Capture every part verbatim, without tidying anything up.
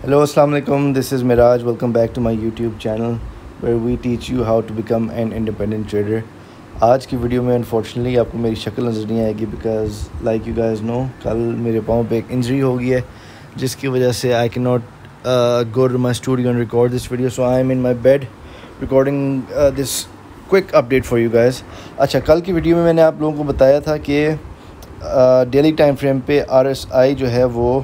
Hello, Assalamu alaikum. This is Miraj. Welcome back to my YouTube channel where we teach you how to become an independent trader. आज की video में unfortunately आपको मेरी शक्ल नज़र नहीं आएगी because like you guys know कल मेरे पाँव पे एक इंजरी हो गई है जिसकी वजह से I can not go to my studio and record this video. So I am in my bed recording this quick update for you guys. अच्छा, कल की वीडियो में मैंने आप लोगों को बताया था कि डेली टाइम फ्रेम पे आर एस आई जो है वो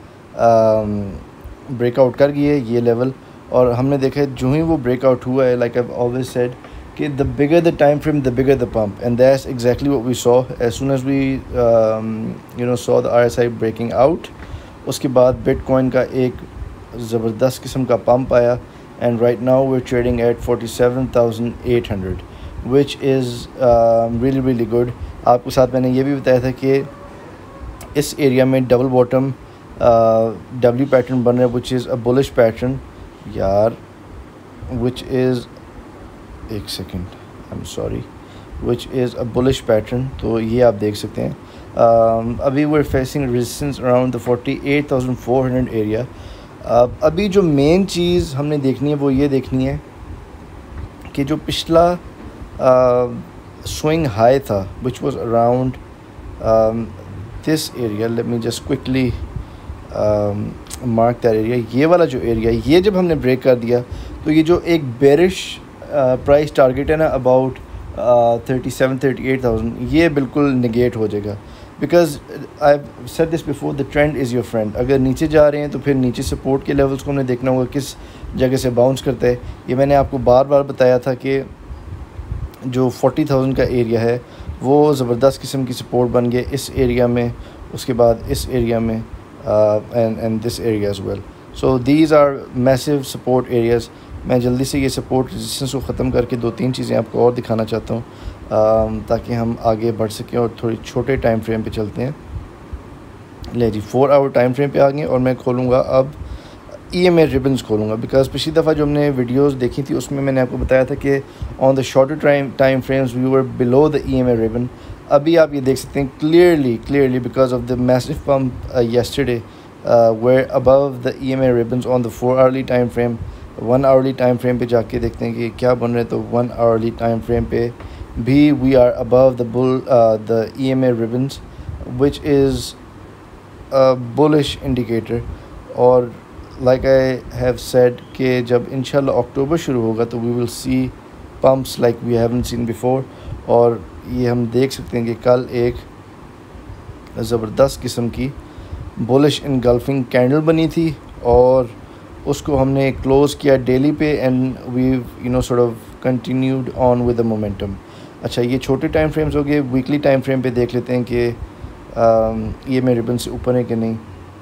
ब्रेकआउट कर गई है ये लेवल, और हमने देखा है जो ही वो ब्रेकआउट हुआ है, लाइक आई ऑलवेज सेड कि the bigger the time frame the bigger the pump, and that's exactly what we saw as soon as we you know saw the R S I breaking out. उसके बाद bitcoin का एक ज़बरदस्त किस्म का pump आया and right now we are trading at forty seven thousand eight hundred which is really really good. आपके साथ मैंने ये भी बताया था कि इस एरिया में डबल बॉटम डब्ल्यू पैटर्न बन रहा है which is a bullish pattern यार, विच इज़ एक second I am sorry which is a bullish pattern. तो ये आप देख सकते हैं. uh, अभी we are facing resistance around the forty eight thousand four hundred area. uh, अभी जो मेन चीज़ हमने देखनी है वो ये देखनी है कि जो पिछला स्विंग हाई था which was around this area, let me just quickly mark that area. ये वाला जो एरिया ये जब हमने ब्रेक कर दिया तो ये जो एक बेरिश प्राइस टारगेट है ना about thirty seven thirty eight thousand, ये बिल्कुल निगेट हो जाएगा because I said this before, the trend is your friend. अगर नीचे जा रहे हैं तो फिर नीचे सपोर्ट के लेवल्स को हमें देखना होगा किस जगह से बाउंस करता है. ये मैंने आपको बार बार बताया था कि जो फोर्टी थाउजेंड का एरिया है वो ज़बरदस्त किस्म की सपोर्ट बन गया इस एरिया में, उसके बाद इस एरिया में and and this area as well. So these are massive support areas. मैं जल्दी से ये सपोर्ट रेजिस्टेंस को ख़त्म करके दो तीन चीज़ें आपको और दिखाना चाहता हूँ uh, ताकि हम आगे बढ़ सकें और थोड़ी छोटे टाइम फ्रेम पे चलते हैं. ले जी, फोर आवर टाइम फ्रेम पे आ गए और मैं खोलूँगा अब ई एम ए रिबन्स खोलूँगा बिकॉज पिछली दफ़ा जो हमने वीडियोस देखी थी उसमें मैंने आपको बताया था कि on the shorter time time frames we were below the E M A ribbon. अभी आप ये देख सकते हैं clearly clearly because of the massive pump yesterday where above the E M A ribbons on the four hourly time frame. One hourly time frame पे जाके देखते हैं कि क्या बन रहे हैं. तो वन आवरली टाइम फ्रेम पे भी we are above the bull the E M A ribbons which is a bullish indicator. और लाइक आई हैव सेड कि जब इंशाल्लाह अक्टूबर शुरू होगा तो we will see pumps like we haven't seen before. और ये हम देख सकते हैं कि कल एक ज़बरदस्त किस्म की बुलिश इनगल्फिंग कैंडल बनी थी और उसको हमने क्लोज़ किया डेली पे and we you know sort of continued on with the momentum. अच्छा, ये छोटे टाइम फ्रेम्स हो गए. वीकली टाइम फ्रेम पे देख लेते हैं कि ये मेरे रिबन से ऊपर है कि नहीं.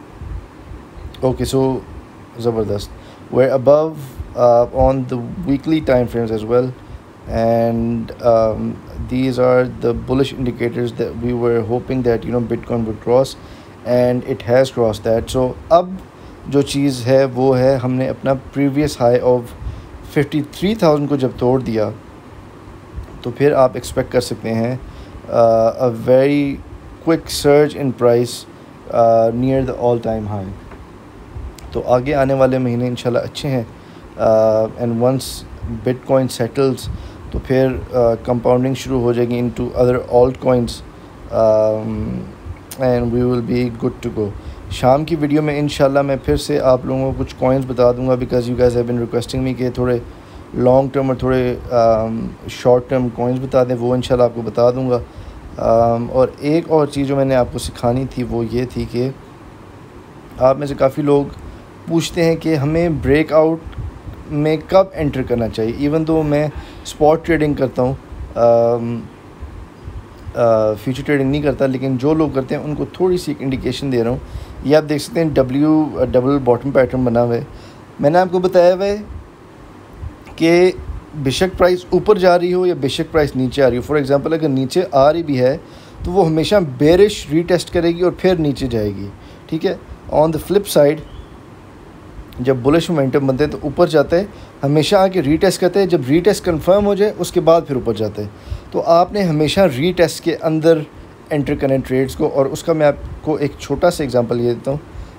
ओके, सो ज़बरदस्त we're above uh, on the weekly time frames as well, and um, these are the bullish indicators that we were hoping that you know Bitcoin would cross, and it has crossed that. So अब जो चीज़ है वो है हमने अपना previous high of fifty three thousand को जब तोड़ दिया तो फिर आप expect कर सकते हैं uh, a very quick surge in price uh, near the all time high. तो आगे आने वाले महीने इंशाल्लाह अच्छे हैं एंड वंस बिटकॉइन सेटल्स तो फिर कंपाउंडिंग uh, शुरू हो जाएगी into other alt coins and we will be good to go. शाम की वीडियो में इंशाल्लाह मैं फिर से आप लोगों को कुछ कॉइन्स बता दूंगा because you guys have been requesting me कि थोड़े लॉन्ग टर्म और थोड़े शॉर्ट टर्म कॉइन्स बता दें, वो इंशाल्लाह आपको बता दूंगा. um, और एक और चीज़ जो मैंने आपको सिखानी थी वो ये थी कि आप में से काफ़ी लोग पूछते हैं कि हमें ब्रेकआउट में कब एंटर करना चाहिए. इवन तो मैं स्पॉट ट्रेडिंग करता हूँ, फ्यूचर ट्रेडिंग नहीं करता, लेकिन जो लोग करते हैं उनको थोड़ी सी इंडिकेशन दे रहा हूँ. ये आप देख सकते हैं डब्ल्यू डबल बॉटम पैटर्न बना हुआ है. मैंने आपको बताया हुआ है कि बेशक प्राइस ऊपर जा रही हो या बेशक प्राइस नीचे आ रही हो. फॉर एग्जांपल अगर नीचे आ रही भी है तो वो हमेशा बेरिश रीटेस्ट करेगी और फिर नीचे जाएगी. ठीक है. ऑन द फ्लिप साइड जब बुलिश मोमेंटम बनते हैं तो ऊपर जाते हैं, हमेशा आके रीटेस्ट करते हैं. जब रीटेस्ट कंफर्म हो जाए उसके बाद फिर ऊपर जाते हैं. तो आपने हमेशा रीटेस्ट के अंदर एंटर करें ट्रेड्स को. और उसका मैं आपको एक छोटा सा एग्जांपल ये देता हूँ.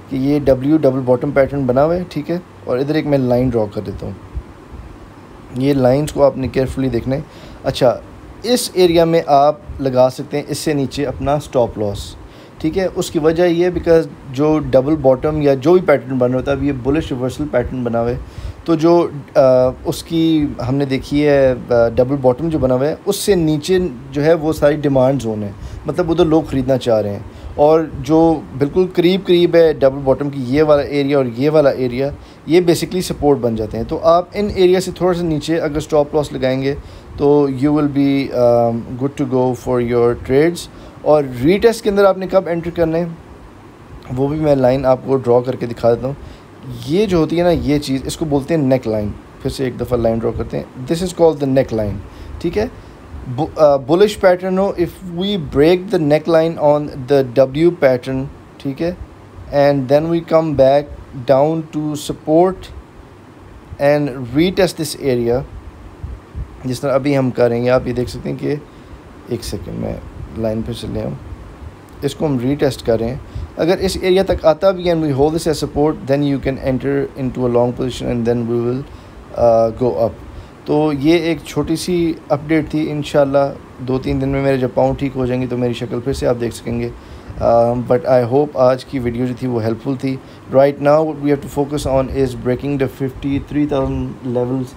कि ये डब्ल्यू डबल बॉटम पैटर्न बना हुआ है, ठीक है। और इधर एक मैं लाइन ड्रॉ कर देता हूँ, ये लाइंस को आपने केयरफुली देखना है। अच्छा, इस एरिया में आप लगा सकते हैं इससे नीचे अपना स्टॉप लॉस, ठीक है। उसकी वजह ये है बिकॉज जो डबल बॉटम या जो भी पैटर्न बना होता है, अब ये बुलिश रिवर्सल पैटर्न बना हुआ है, तो जो आ, उसकी हमने देखी है डबल बॉटम जो बना हुआ है, उससे नीचे जो है वो सारी डिमांड जोन है, मतलब उधर लोग ख़रीदना चाह रहे हैं। और जो बिल्कुल करीब करीब है डबल बॉटम की, ये वाला एरिया और ये वाला एरिया, ये बेसिकली सपोर्ट बन जाते हैं। तो आप इन एरिया से थोड़ा सा नीचे अगर स्टॉप लॉस लगाएंगे तो you will be good to go for your trades. और रीटेस्ट के अंदर आपने कब एंटर करना है वो भी मैं लाइन आपको ड्रॉ करके दिखा देता हूँ। ये जो होती है ना, ये चीज़, इसको बोलते हैं नेक लाइन। फिर से एक दफ़ा लाइन ड्रॉ करते हैं, this is called the neck line, ठीक है। बुलिश पैटर्न हो, if we break the neck line on the W pattern, ठीक है, and then we come back down to support and retest this area, जिस तरह अभी हम करेंगे। आप ये देख सकते हैं कि एक सेकेंड में लाइन पे चले हम, इसको हम रीटेस्ट कर रहे हैं। अगर इस एरिया तक आता भी and we hold this as support, then you can enter into a long position and then we will go up. तो ये एक छोटी सी अपडेट थी। इंशाल्लाह दो तीन दिन में मेरे जब पाँव ठीक हो जाएंगे तो मेरी शक्ल फिर से आप देख सकेंगे। बट आई होप आज की वीडियो जो थी वो हेल्पफुल थी। Right now we have to focus on is breaking the fifty three thousand levels.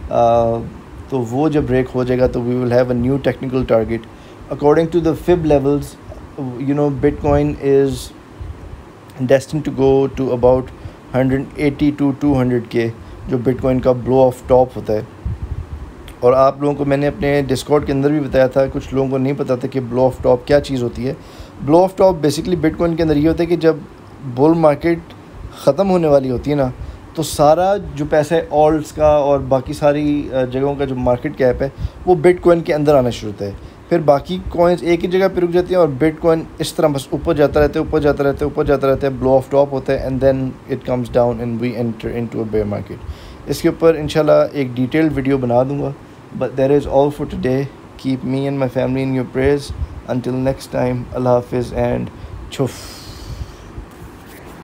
तो वो जब ब्रेक हो जाएगा तो we will have a new technical target according to the fib levels. You know, Bitcoin is destined to go to about one eighty to two hundred K, जो Bitcoin का blow off top होता है। और आप लोगों को मैंने अपने डिस्कॉर्ड के अंदर भी बताया था, कुछ लोगों को नहीं पता था कि blow off top क्या चीज़ होती है। blow off top basically Bitcoin के अंदर ये होता है कि जब बुल मार्केट ख़त्म होने वाली होती है ना, तो सारा जो पैसा है ऑल्ट्स का और बाकी सारी जगहों का जो मार्केट कैप है वो बिटकॉइन के अंदर आना शुरू होता है। फिर बाकी कॉइन्स एक ही जगह पे रुक जाती हैं और बिटकॉइन इस तरह बस ऊपर जाता रहता है, ऊपर जाता रहता है, ऊपर जाता रहता है, ब्लो ऑफ टॉप होता है and then it comes down and we enter into a bear market. इसके ऊपर इंशाल्लाह एक डिटेल्ड वीडियो बना दूंगा। But that is all for today. Keep me and my family in your prayers. Until next time, अल्लाह हाफिज़ and छुफ।